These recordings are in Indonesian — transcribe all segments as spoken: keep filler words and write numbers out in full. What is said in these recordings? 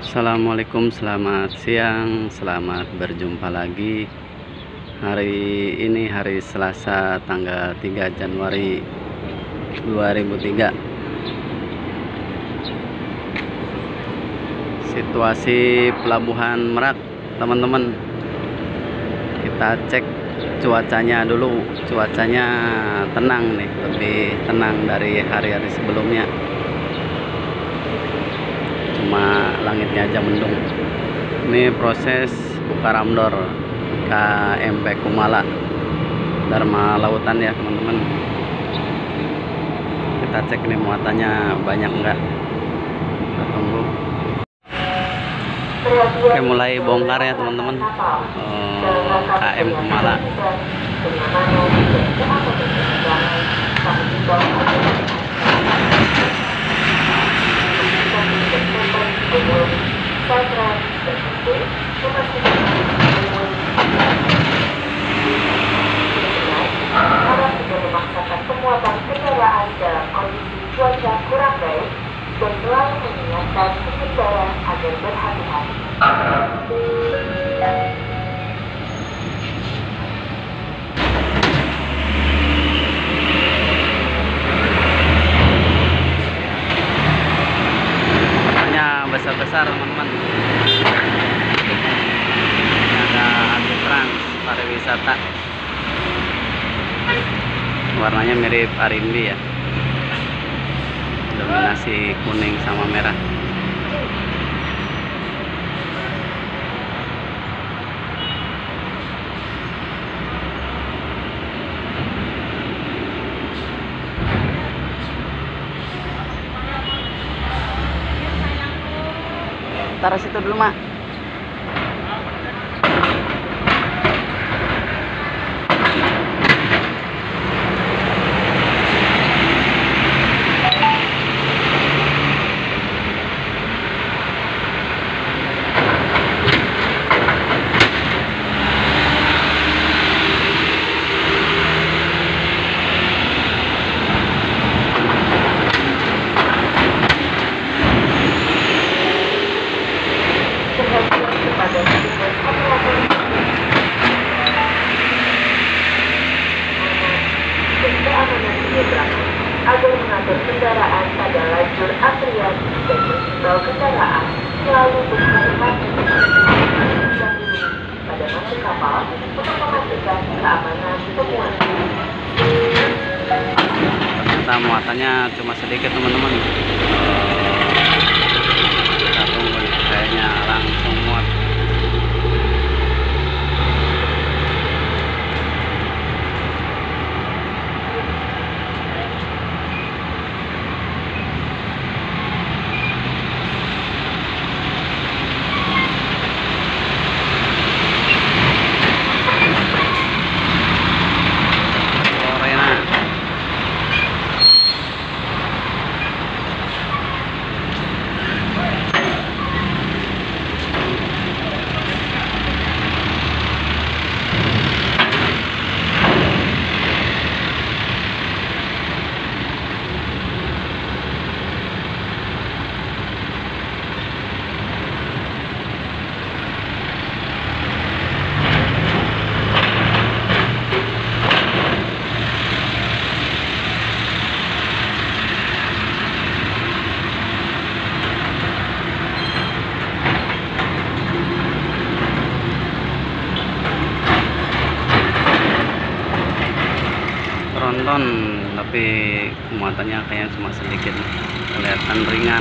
Assalamualaikum, selamat siang, selamat berjumpa lagi. Hari ini hari Selasa tanggal tiga Januari dua ribu tiga. Situasi pelabuhan Merak, teman-teman. Kita cek cuacanya dulu. Cuacanya tenang nih, lebih tenang dari hari-hari sebelumnya. Cuma langitnya aja mendung. Ini proses buka ramdor K M P Kumala Dharma Lautan ya teman-teman. Kita cek nih muatannya banyak enggak. Kita tunggu. Oke, mulai bongkar ya teman-teman. uh, K M Kumala. Memaksakan pemuatan kendaraan dalam kondisi cuaca kurang baik dan selalu mengingatkan pengendara agar berhati-hati. Besar-besar teman-teman. Ada Adi Trans pariwisata, warnanya mirip Arimbi ya, dominasi kuning sama merah. Taruh situ dulu, Mak. Agar mengatur kendaraan pada lajur antrian dan mengimbau kendaraan selalu berhati-hati pada masuk kapal untuk memastikan keamanan pemuatan. Ternyata muatannya cuma sedikit teman-teman. Kita tunggu nih, kayaknya langsung muat. Tronton, tapi muatannya kayaknya cuma sedikit, kelihatan ringan.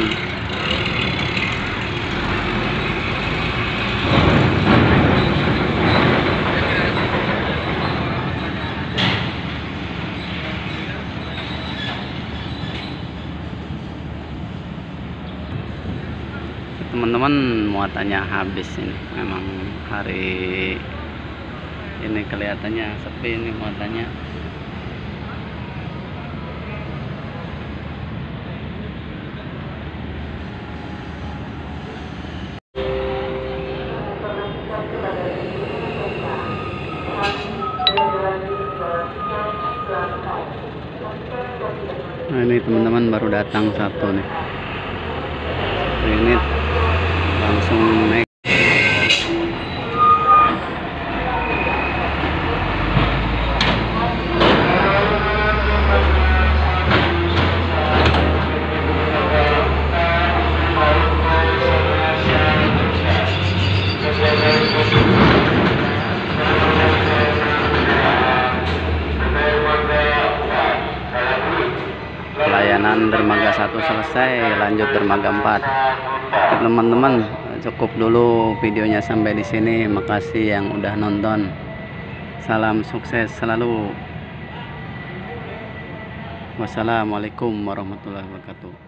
Teman-teman, muatannya habis ini. Memang hari ini kelihatannya sepi ini muatannya. Nah, ini teman-teman baru datang satu nih. Ini langsung naik. Pelayanan dermaga satu selesai, lanjut dermaga empat. Teman-teman, cukup dulu videonya sampai di sini. Makasih yang udah nonton. Salam sukses selalu. Wassalamualaikum warahmatullahi wabarakatuh.